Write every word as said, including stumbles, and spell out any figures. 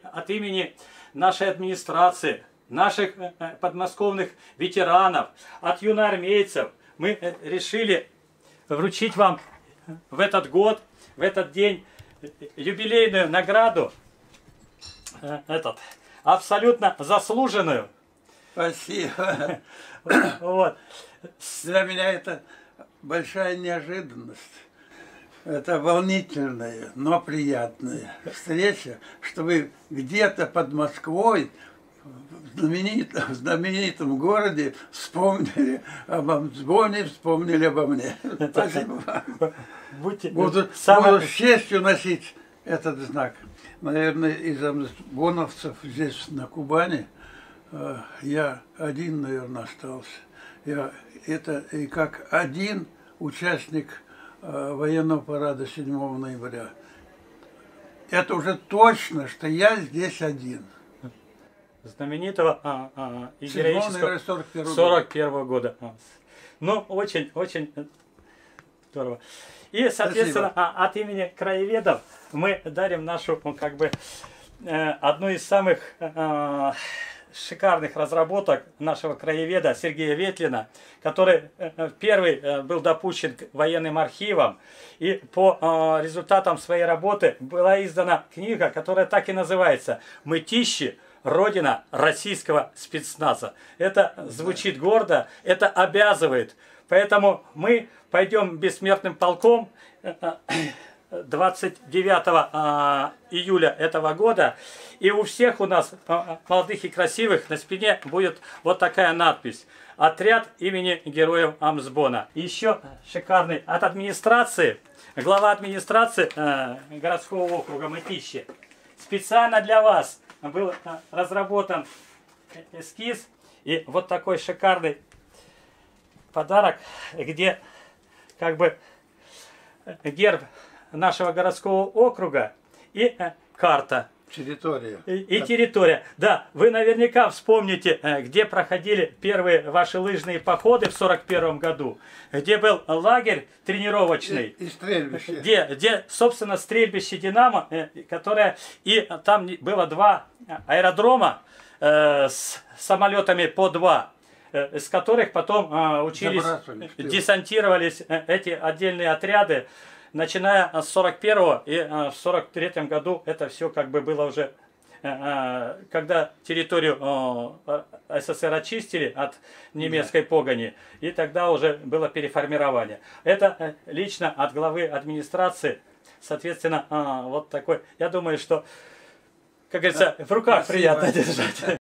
от имени нашей администрации, наших подмосковных ветеранов, от юноармейцев мы решили вручить вам в этот год, в этот день юбилейную награду, этот, абсолютно заслуженную. Спасибо. Вот. Для меня это большая неожиданность. Это волнительная, но приятная встреча, что вы где-то под Москвой, в знаменитом, в знаменитом городе, вспомнили об Амсбоне, вспомнили обо мне. Спасибо вам. Будьте Буду, самым... буду с честью носить этот знак. Наверное, из амсбоновцев здесь, на Кубани, я один, наверное, остался. Я это и как один участник военного парада седьмого ноября. Это уже точно, что я здесь один. Знаменитого а, а, и героического сорок первого года. Ну, очень, очень здорово. И, соответственно, а, от имени краеведов мы дарим нашу, ну, как бы, э, одну из самых э, шикарных разработок нашего краеведа Сергея Ветлина, который э, первый э, был допущен к военным архивам. И по э, результатам своей работы была издана книга, которая так и называется «Мытищи. Родина российского спецназа». Это звучит гордо, это обязывает. Поэтому мы пойдем бессмертным полком двадцать девятого июля этого года. И у всех у нас, молодых и красивых, на спине будет вот такая надпись: «Отряд имени героев Амсбона». И еще шикарный от администрации, глава администрации городского округа Мытищи. Специально для вас был разработан эскиз и вот такой шикарный подарок, где как бы герб нашего городского округа и карта. Территория. И, и территория. Да, вы наверняка вспомните, где проходили первые ваши лыжные походы в сорок первом году, где был лагерь тренировочный, и, и стрельбище. Где, где, собственно, стрельбище «Динамо», которое, и там было два аэродрома э, с самолетами по два, э, с которых потом э, учились, десантировались э, эти отдельные отряды. Начиная с сорок первого и в сорок третьем году это все как бы было уже, когда территорию СССР очистили от немецкой погони, и тогда уже было переформирование. Это лично от главы администрации, соответственно, вот такой. Я думаю, что, как говорится, в руках приятно держать.